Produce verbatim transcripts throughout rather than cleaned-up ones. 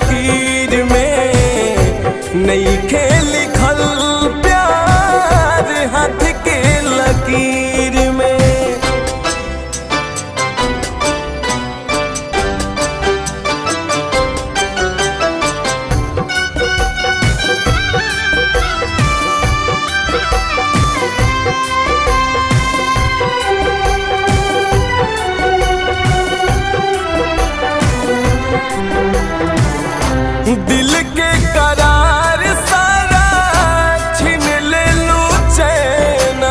लकीर में नहीं खेल लिखल प्यार हाथ के लकीर में। दिल के करार सारा छीन ले लू चैना,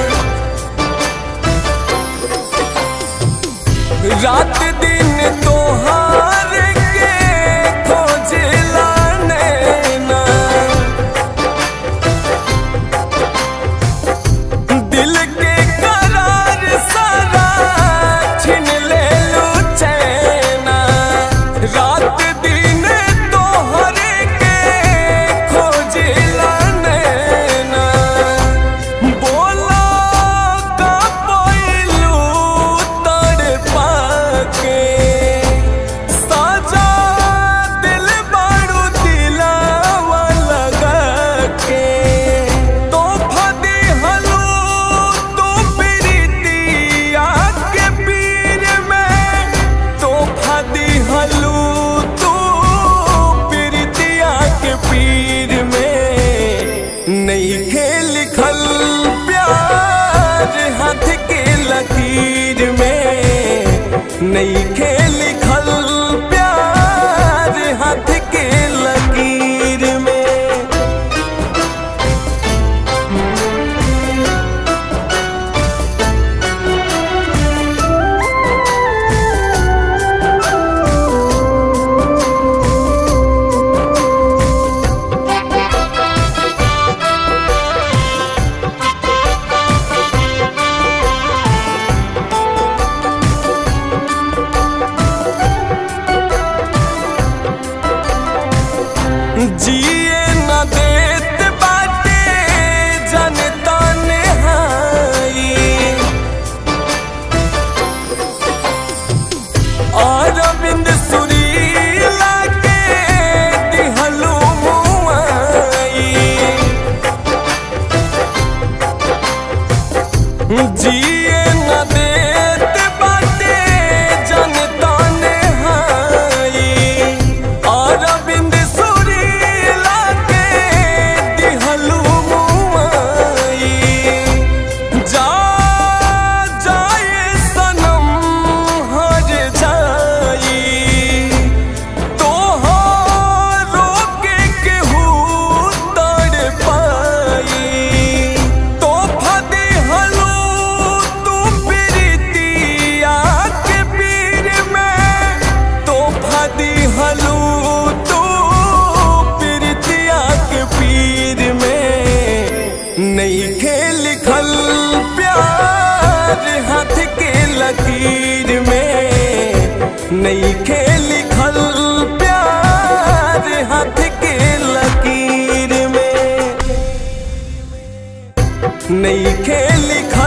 रात दिन तोहार के खोजला नैना। दिल के करार सारा छीन ले लू चैना, रात दिन नहीं खेल लिखल प्यार हाथ के लकीर में, नहीं खेल लिखल प्यार हाथ के लकीर में। जिए न देत बाटे जनता नेहाई, अरविंद सुरीला के दिहलू मुआई। जिए न देत बाटे जनता नेहाई, अरविंद नहीं खेल लिखल प्यार हाथ के लकीर में, नहीं खेल लिखल प्यार हाथ के लकीर में, नहीं खेल लिखल